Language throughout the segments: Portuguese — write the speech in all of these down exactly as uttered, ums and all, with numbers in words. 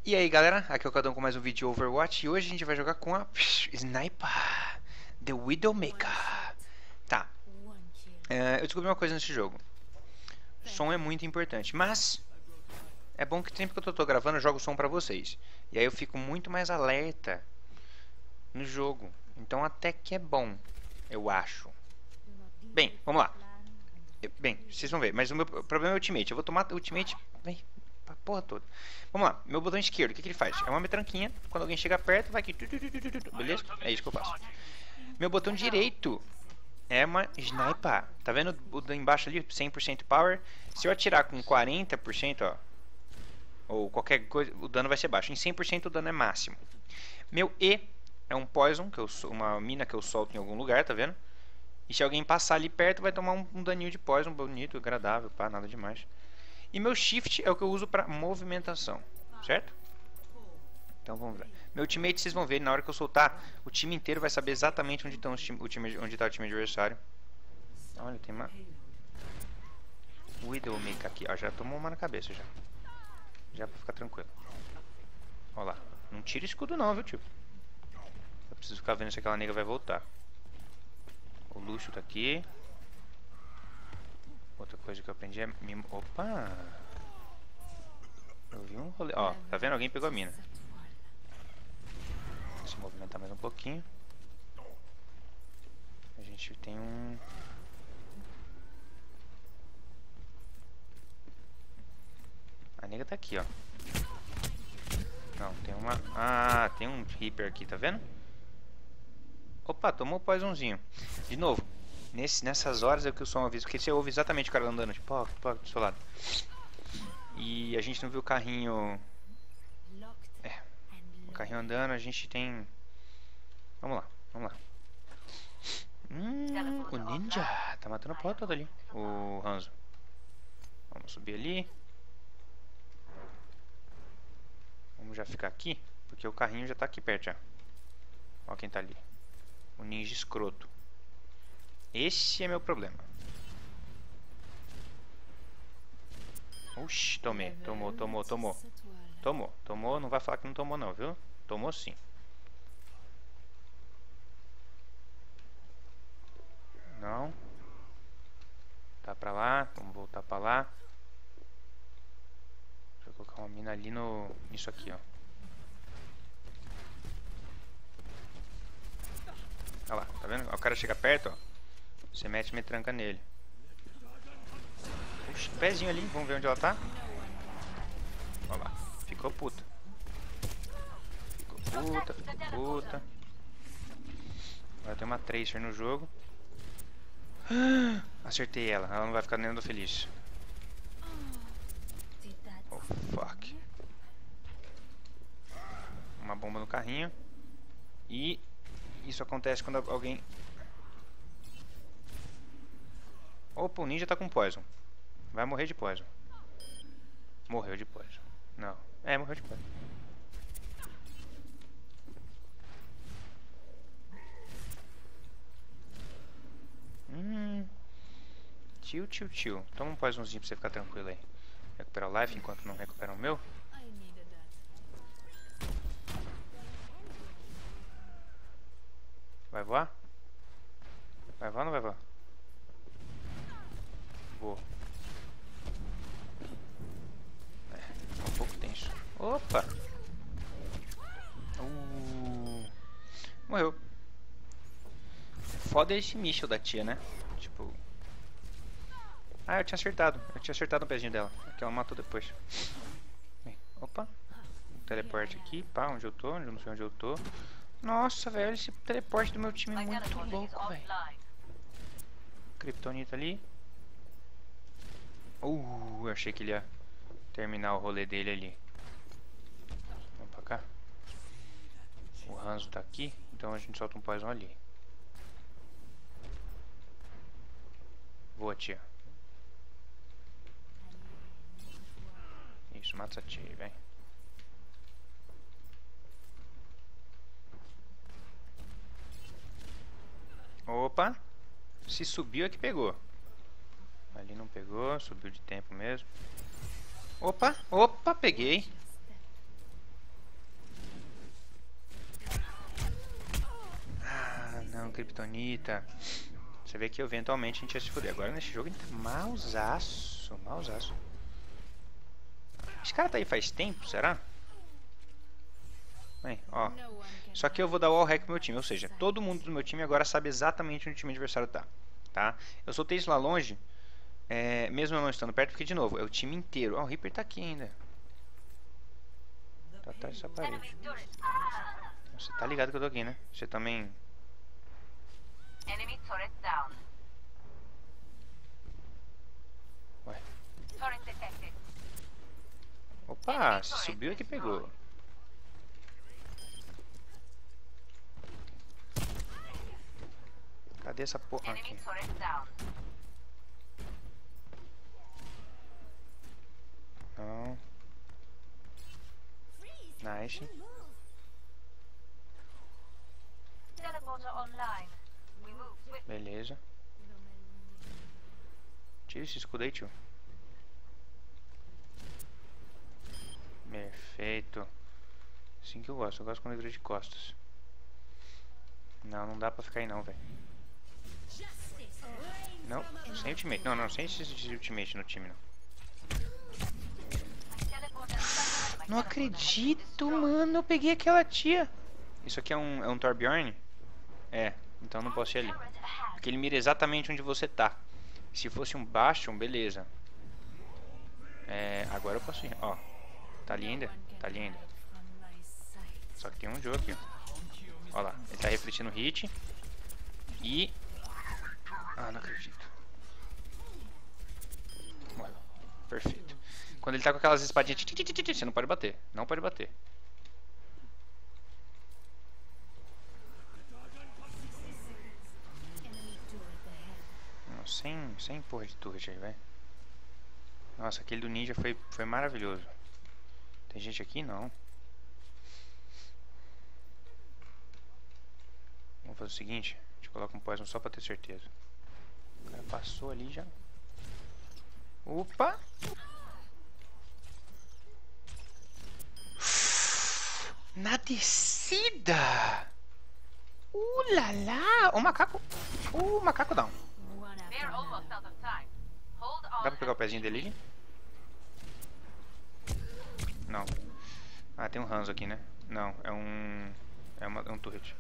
E aí galera, aqui é o Cadão com mais um vídeo de Overwatch e hoje a gente vai jogar com a psh, Sniper, The Widowmaker. Tá, é, eu descobri uma coisa nesse jogo, som é muito importante, mas é bom que sempre que eu tô, tô gravando eu jogo som pra vocês. E aí eu fico muito mais alerta no jogo, então até que é bom, eu acho. Bem, vamos lá. Bem, vocês vão ver, mas o meu problema é o ultimate, eu vou tomar o ultimate... Bem, a porra toda. Vamos lá, meu botão esquerdo, o que, que ele faz? É uma metranquinha, quando alguém chega perto, vai aqui, beleza? É isso que eu faço. Meu botão direito é uma sniper. Tá vendo o do embaixo ali, cem por cento power? Se eu atirar com quarenta por cento, ó, ou qualquer coisa, o dano vai ser baixo. Em cem por cento o dano é máximo. Meu E é um poison, que eu, uma mina que eu solto em algum lugar, tá vendo? E se alguém passar ali perto, vai tomar um, um daninho de poison, bonito, agradável, pá, nada demais. E meu shift é o que eu uso para movimentação, certo? Então vamos ver. Meu ultimate vocês vão ver, na hora que eu soltar, o time inteiro vai saber exatamente onde está o time, o time, onde tá o time adversário. Olha, tem uma Widowmaker aqui, ó, já tomou uma na cabeça já. Já pra ficar tranquilo. Olha lá, não tira escudo não, viu, tio? Eu preciso ficar vendo se aquela nega vai voltar. O luxo tá aqui. Outra coisa que eu aprendi é... Opa! Eu vi um rolê... Ó, tá vendo? Alguém pegou a mina. Vou se movimentar mais um pouquinho. A gente tem um... A nega tá aqui, ó. Não, tem uma... Ah, tem um Reaper aqui, tá vendo? Opa, tomou o poisonzinho. De novo. Nesse, nessas horas é que o som avisa, porque você ouve exatamente o cara andando, tipo, ó, ó, do seu lado. E a gente não viu o carrinho... É, o carrinho andando, a gente tem... Vamos lá, vamos lá. Hum, o ninja tá matando a porra toda ali, o Hanzo. Vamos subir ali. Vamos já ficar aqui, porque o carrinho já tá aqui perto já. Ó quem tá ali. O ninja escroto. Esse é meu problema. Oxi, tomei. Tomou, tomou, tomou. Tomou, tomou. Não vai falar que não tomou não, viu? Tomou sim. Não. Tá pra lá. Vamos voltar pra lá. Deixa eu colocar uma mina ali no... Isso aqui, ó. Olha lá, tá vendo? O cara chega perto, ó. Você mete e me tranca nele. Puxa, pezinho ali, vamos ver onde ela tá. Olha lá, ficou puta. Ficou puta, ficou puta. Agora tem uma Tracer no jogo. Acertei ela, ela não vai ficar nem do feliz. Oh, fuck. Uma bomba no carrinho. E isso acontece quando alguém... Opa, o ninja tá com poison. Vai morrer de poison. Morreu de poison. Não. É, morreu de poison. Hum. Tio, tio, tio. Toma um poisonzinho pra você ficar tranquilo aí. Recuperar o life enquanto não recupera o meu. Vai voar? Vai voar ou não vai voar? Vou. É, um pouco tenso. Opa! Uh, morreu. Foda esse míssil da tia, né? Tipo... Ah, eu tinha acertado. Eu tinha acertado no pezinho dela. Aqui ela matou depois. Bem, opa. Um teleporte aqui. Pá, onde eu tô? Onde eu não sei onde eu tô. Nossa, velho. Esse teleporte do meu time é muito louco, velho. Kryptonita ali. Uh, eu achei que ele ia terminar o rolê dele ali. Vamos pra cá. O Hanzo tá aqui, então a gente solta um poison ali. Boa, tia. Isso, mata essa tia, vem. Opa! Se subiu é que pegou. Ali não pegou, subiu de tempo mesmo. Opa, opa, peguei. Não, Kryptonita. Você vê que eventualmente a gente ia se fuder. Agora nesse jogo a gente tá mausaço. Mausaço. Esse cara tá aí faz tempo, será? Bem, ó. Só que eu vou dar o all hack pro meu time. Ou seja, todo mundo do meu time agora sabe exatamente onde o time adversário tá. Tá? Eu soltei isso lá longe. É, mesmo eu não estando perto, porque de novo, é o time inteiro. Ó, o Reaper tá aqui ainda. Tá atrás dessa parede. Você tá ligado que eu tô aqui, né? Você também... Enemy turret down. Ué. Turret detected. Opa, se subiu aqui pegou. Cadê essa porra aqui? Enemy turret down. Não. Nice. Teleporter online. We move swiftly. Beleza. Tira esse escudo aí, tio. Perfeito. Assim que eu gosto. Eu gosto quando ele vira de costas. Não, não dá pra ficar aí não, velho. Não, sem ultimate. Não, não, sem esse ultimate no time, não. Não acredito, mano. Eu peguei aquela tia. Isso aqui é um, é um Torbjorn? É, então não posso ir ali. Porque ele mira exatamente onde você tá. Se fosse um Bastion, beleza. É, agora eu posso ir. Ó, tá ali ainda? Tá ali ainda. Só que tem um jogo aqui, ó. Ó lá, ele tá refletindo hit. E... Ah, não acredito. Ué, perfeito. Quando ele tá com aquelas espadinhas, você não pode bater. Não pode bater. Não, sem, sem porra de turret aí, velho. Nossa, aquele do ninja foi, foi maravilhoso. Tem gente aqui? Não. Vamos fazer o seguinte. A gente coloca um poison só pra ter certeza. O cara passou ali já. Opa! Na descida! Uh, lá, lá. O macaco. O macaco down. They're almost out of time. Hold on. Dá pra pegar o pezinho dele ali? Não. Ah, tem um Hanzo aqui, né? Não, é um... É, uma, é um turret.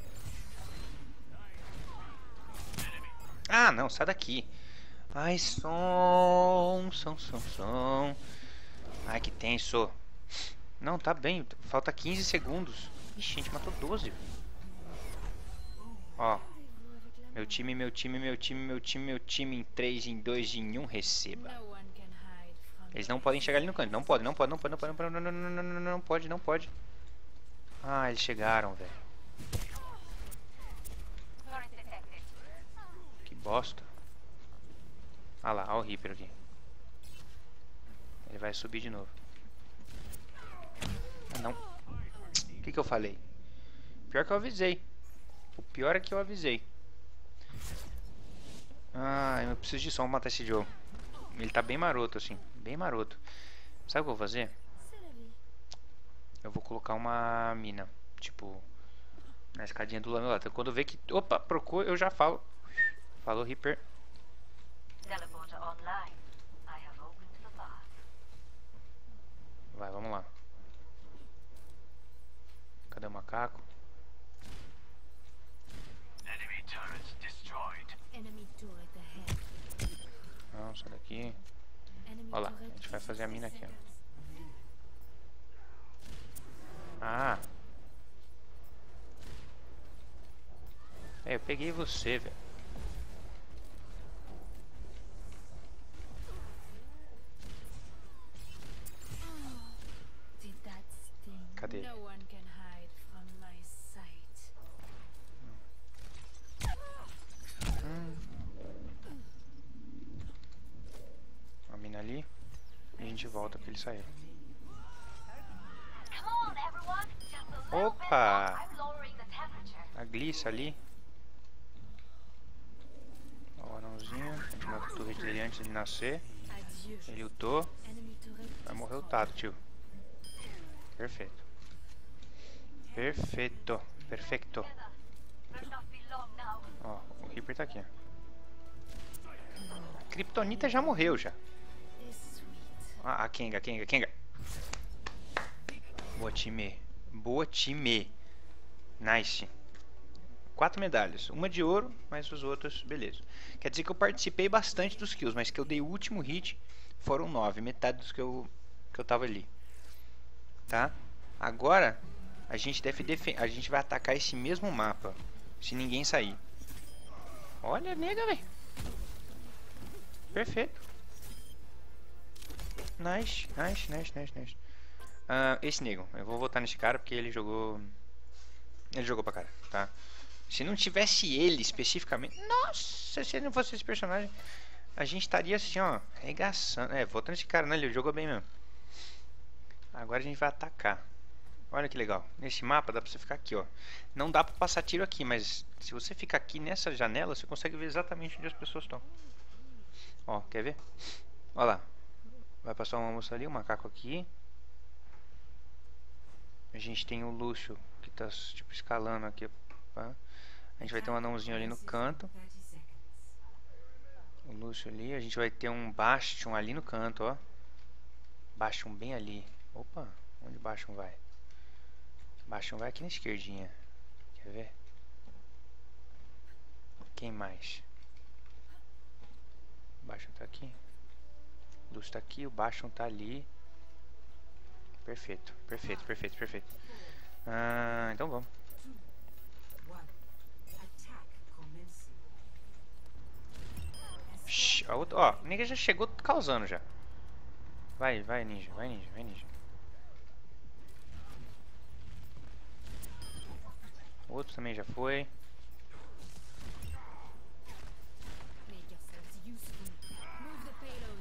Ah, não, sai daqui. Ai, som, som, som, som. Ai, que tenso. Não, tá bem, falta quinze segundos. Ixi, a gente matou doze. Ó. Meu time, meu time, meu time, meu time, meu time. Em três, em dois, em um, receba. Eles não podem chegar ali no canto. Não pode, não pode, não pode, não pode, não pode, não, não, não, não, não, não pode, não pode. Ah, eles chegaram, velho. Que bosta. Ah lá, olha o Reaper aqui. Ele vai subir de novo. Ah, não. O que que eu falei? Pior que eu avisei. O pior é que eu avisei. Ah, eu preciso de som pra matar esse Joe. Ele tá bem maroto assim. Bem maroto. Sabe o que eu vou fazer? Eu vou colocar uma mina. Tipo, na escadinha do lado lá. Então, quando eu ver que... Opa, procura, eu já falo. Falou, Reaper. Teleporter online. I have opened the path. Vai, vamos lá. Cadê o macaco? Enemy turret destroyed. Enemy turret ahead. Não, sai daqui. Enemy Olha lá, a turret gente vai fazer a mina aqui, ó. seconds. Ah. É, eu peguei você, velho. Did that sting? Cadê ele? No one can hide from my sight. Hum. A mina ali. E a gente volta pra ele sair. Come on, everyone. Just a little bit Opa! more. I'm lowering the temperature. A Glissa ali. Ó, o anãozinho. A gente mata o turret dele antes de nascer. Adieu. Ele lutou. Enemy turret Vai morrer o destroyed. Tato, tio. Perfeito. Perfeito. Perfeito. Will not be long now. Ó, o Reaper tá aqui. A Kryptonita já morreu já. is sweet. Ah, a Kenga, Kenga, Kenga. Boa time. Boa time. Nice. Quatro medalhas. Uma de ouro, mas os outros, beleza. Quer dizer que eu participei bastante dos kills, mas que eu dei o último hit foram nove. Metade dos que eu, que eu tava ali. Tá? Agora, a gente deve defen- a gente vai atacar esse mesmo mapa. Se ninguém sair. Olha, nega, velho. Perfeito. Nice, nice, nice, nice, nice. Uh, esse nego, eu vou votar nesse cara porque ele jogou. Ele jogou pra cara, tá? Se não tivesse ele especificamente. Nossa, se ele não fosse esse personagem, a gente estaria assim, ó, arregaçando. É, votando nesse cara, né? Ele jogou bem mesmo. Agora a gente vai atacar. Olha que legal. Nesse mapa dá pra você ficar aqui, ó. Não dá pra passar tiro aqui, mas se você ficar aqui nessa janela, você consegue ver exatamente onde as pessoas estão. Ó, quer ver? Olha lá. Vai passar uma moça ali, um macaco aqui. A gente tem o Lúcio que tá tipo escalando aqui. Tá? A gente vai ter um anãozinho ali no canto. O Lúcio ali. A gente vai ter um Bastion ali no canto, ó. Bastion bem ali. Opa, onde Bastion vai? Bastion vai aqui na esquerdinha. Quer ver? Quem mais? Bastion tá aqui. O Lúcio tá aqui, o Bastion tá ali. Perfeito, perfeito, perfeito, perfeito. Ah, então vamos. Shhh, a outra, ó, o ninja já chegou causando já. Vai, vai ninja, vai ninja, vai ninja. O outro também já foi. Make yourselves useful. Move the payload.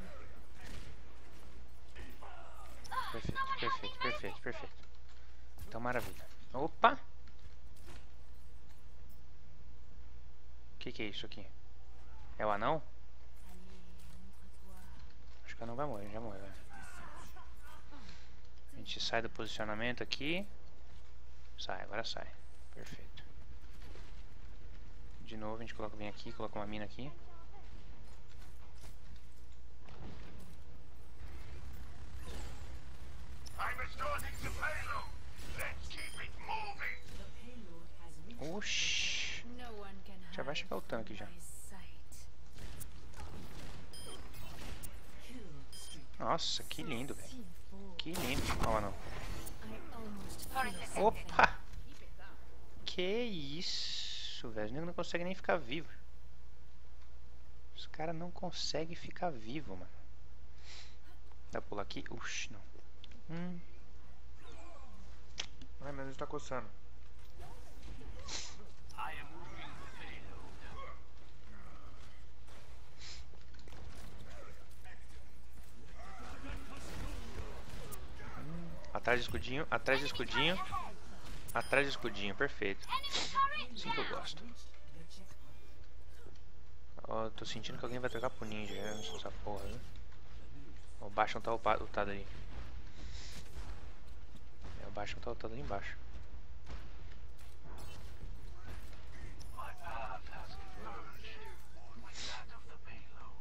Perfeito, perfeito, perfeito, perfeito. Então maravilha. Opa! O que que é isso aqui? É o anão? Acho que o anão vai morrer, já morreu. Né? A gente sai do posicionamento aqui. Sai, agora sai. Perfeito. De novo a gente coloca bem aqui, coloca uma mina aqui. I'm restoring the payload. Let's keep it moving. Oxi. No one can Já vai hide chegar o tanque já. my sight. Nossa, que lindo, velho. Team four. Que lindo. Ó o anão. I almost Sorry, feel Mister Opa! Que isso, velho. O nego não consegue nem ficar vivo. Os caras não conseguem ficar vivo, mano. Dá pra pular aqui? Uxi, não. Hum. Ai, meu Deus, tá coçando. I am moving the payload. Atrás do escudinho, atrás do escudinho. Atrás do escudinho, perfeito. Assim que eu gosto. Ó, tô sentindo que alguém vai trocar pro ninja, né? Essa porra, viu? O Bastion tá upado, upado ali. É, o Bastion tá upado ali embaixo. My path has converged with that of the payload.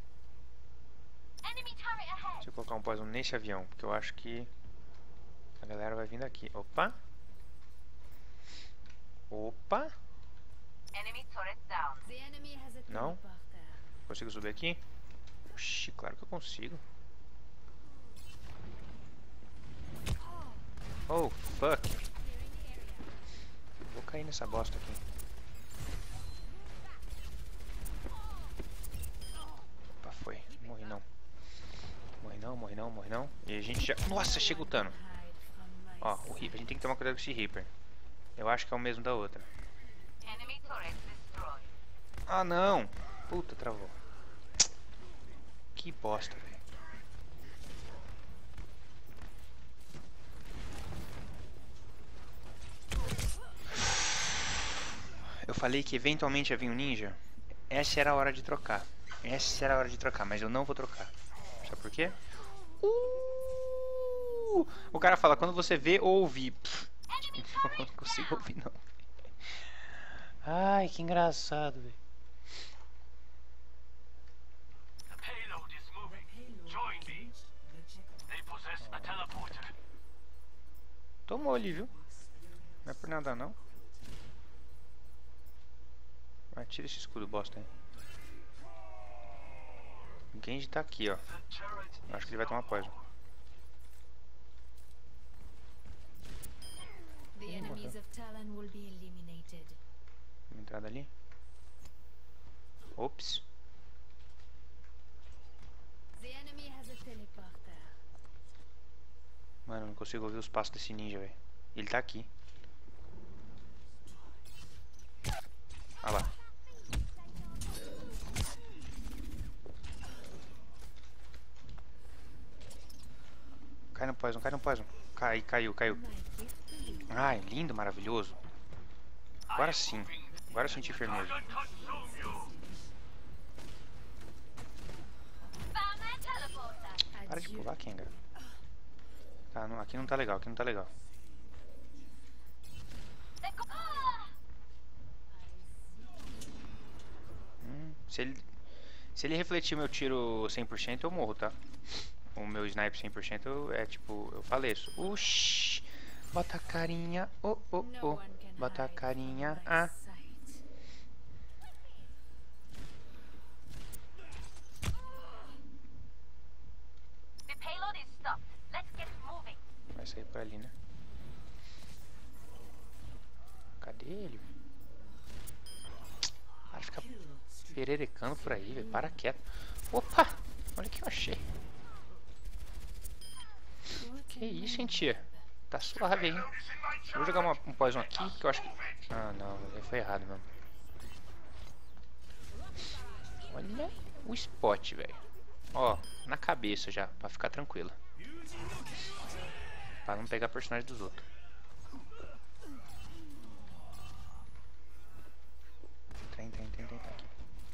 Enemy turret ahead. Deixa eu colocar um poison nesse avião, porque eu acho que a galera vai vir daqui. Opa! Opa! Enemy turret down. the enemy has a Não. teleporter. Consigo subir aqui? Oxi, claro que eu consigo. Oh, fuck. Vou cair nessa bosta aqui. Opa, foi. Morri não. Morri não, morri não, morri não. E a gente já... Nossa, chega o Tano. Hide from my Ó, o Reaper. A gente tem que tomar cuidado com esse Reaper. Eu acho que é o mesmo da outra. Enemy turret destroyed. Ah, não. Puta, travou. Que bosta, velho. Eu falei que eventualmente ia vir um ninja. Essa era a hora de trocar. Essa era a hora de trocar, mas eu não vou trocar. Sabe por quê? Uh! O cara fala, quando você vê ou ouvir. Pff, eu não consigo ouvir, não. Ai, que engraçado, velho. The payload is moving. Join me. They possess a teleporter. Tomou ali, viu? Não é por nada não. Vai, tira esse escudo bosta aí. O Genji tá aqui, ó. The turret Eu acho que ele vai tomar poison. The enemies of Talon will be eliminated. Uma entrada ali. Ops. The enemy has a teleporter. Mano, eu não consigo ouvir os passos desse ninja, velho. Ele tá aqui. Ah lá. Cai no poison, cai no poison. Cai, caiu, caiu. My gift to you. Ai, lindo, maravilhoso. Agora sim. Agora eu senti firmeza. consume you. Found that teleporter. Para de Adieu. pular, Kenga. Tá, não, aqui não tá legal, aqui não tá legal. They go- Ah! Hum, se ele se ele refletir meu tiro cem por cento, eu morro, tá? O meu sniper cem por cento é tipo, eu faleço. Uxi. Bota a carinha. Oh, oh, No oh. one can Bota a hide carinha. from my Ah. sight. The payload is stopped. Let's get moving. Vai sair por ali, né? Cadê ele? Para de ficar pererecando por aí, velho. Para quieto. Opa! Olha o que eu achei. Que isso, hein, tia? Tá suave, hein? Eu vou jogar uma, um poison aqui, que eu acho que... Ah, não, velho, foi errado mesmo. Olha o spot, velho. Ó, na cabeça já, pra ficar tranquilo. Pra não pegar personagem dos outros. Tem, tem, tem, tem, tem aqui.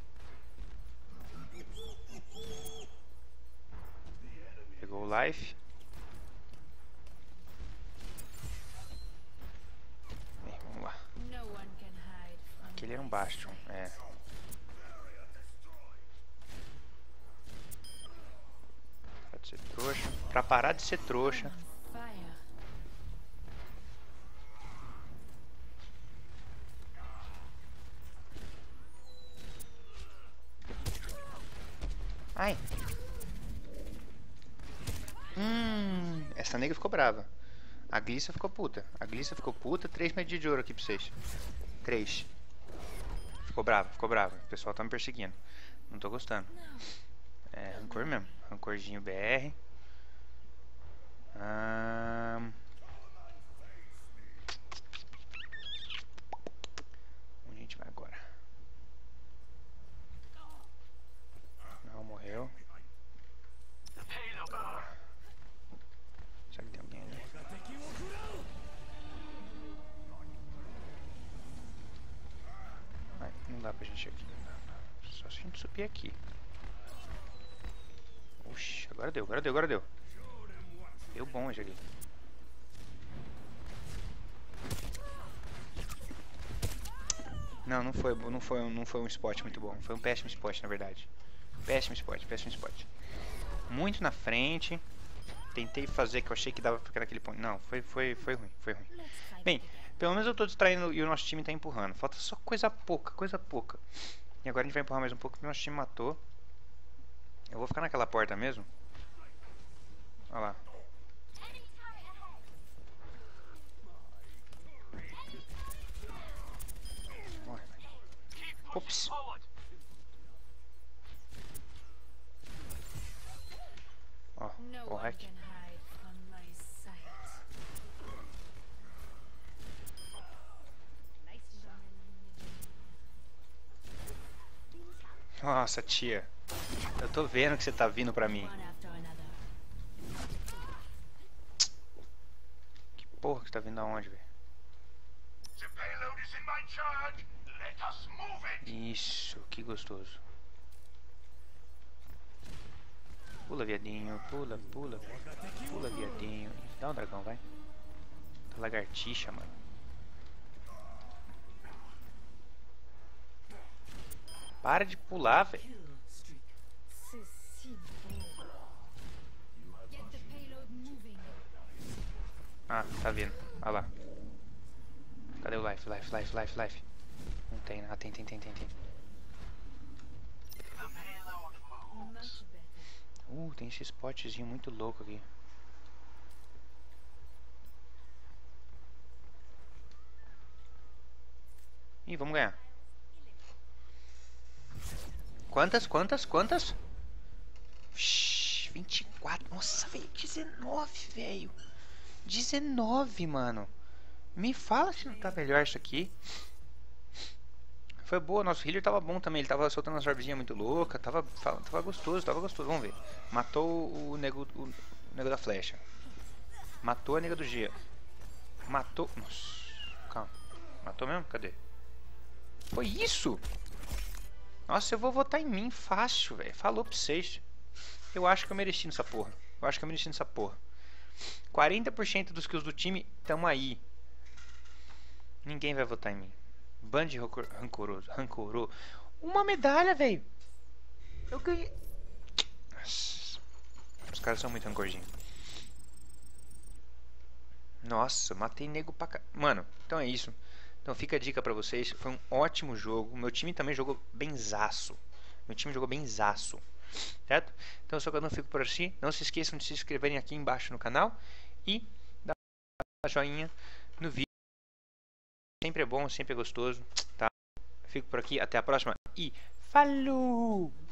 Pegou o life. Bem, vamos lá. No one can hide from Aquele era um my Bastion, sight. é. Para de ser trouxa. Pra parar de ser trouxa. Fire. Ai. Hum, essa nega ficou brava. A Glissa ficou puta. A Glissa ficou puta. Três medinhas de ouro aqui pra vocês. Três. Ficou brava, ficou brava. O pessoal tá me perseguindo. Não tô gostando. É rancor mesmo. Rancorzinho B R. Ahn... Onde a gente vai agora? Não, morreu. The payload. Será que tem alguém ali? Ai, não dá pra gente ir aqui. Só se a gente subir aqui. Oxi, agora deu, agora deu, agora deu. Deu bom hoje ali. Não, não foi, não foi, não foi um spot muito bom. Foi um péssimo spot, na verdade. Péssimo spot, péssimo spot. Muito na frente. Tentei fazer que eu achei que dava pra ficar naquele ponto. Não, foi, foi, foi ruim, foi ruim. Let's fight Bem, together. pelo menos eu tô distraindo e o nosso time tá empurrando. Falta só coisa pouca, coisa pouca. E agora a gente vai empurrar mais um pouco porque o nosso time matou. Eu vou ficar naquela porta mesmo. Olha lá. Enemy turret ahead. Morre. Keep pushing Ops. forward. Ó, No o one hack. can hide from my sight. Nossa, tia. Eu tô vendo que você tá vindo pra mim. One after another. Que porra que você tá vindo aonde, velho? The payload is in my charge. Let us move it. Isso, que gostoso. Pula, viadinho. Pula, pula. Pula, viadinho. Dá um dragão, vai. Tá lagartixa, mano. Para de pular, velho. Ceci. Get the payload moving. Ah, tá vendo. Olha lá. Cadê o life, life, life, life, life? Não tem, ah, tem, tem, tem, tem, tem. The payload moves. Much better. Uh, tem esse spotzinho muito louco aqui. Ih, vamos ganhar. Quantas, quantas, quantas? Shhh, vinte e quatro. Nossa, velho, dezenove, velho. dezenove, mano. Me fala se não tá melhor isso aqui. Foi boa, nosso healer tava bom também. Ele tava soltando umas orbezinhas muito louca. Tava, tava gostoso, tava gostoso. Vamos ver. Matou o nego, o nego da flecha. Matou a nega do G. Matou. Nossa, calma. Matou mesmo? Cadê? Foi isso? Nossa, eu vou votar em mim fácil, velho. Falou pra vocês. Eu acho que eu mereci nessa porra. Eu acho que eu mereci nessa porra. quarenta por cento dos kills do time tamo aí. Ninguém vai votar em mim. Band rancor- rancoroso. Rancoroso. Uma medalha, velho. Eu ganhei. Nossa. Os caras são muito rancorzinhos. Nossa, matei nego pra cá. Mano, então é isso. Então fica a dica pra vocês. Foi um ótimo jogo. Meu time também jogou benzaço. Meu time jogou benzaço. Certo? Então só que eu não fico por assim. Não se esqueçam de se inscreverem aqui embaixo no canal. E dar joinha no vídeo. Sempre é bom, sempre é gostoso. Tá? Fico por aqui. Até a próxima. E falou!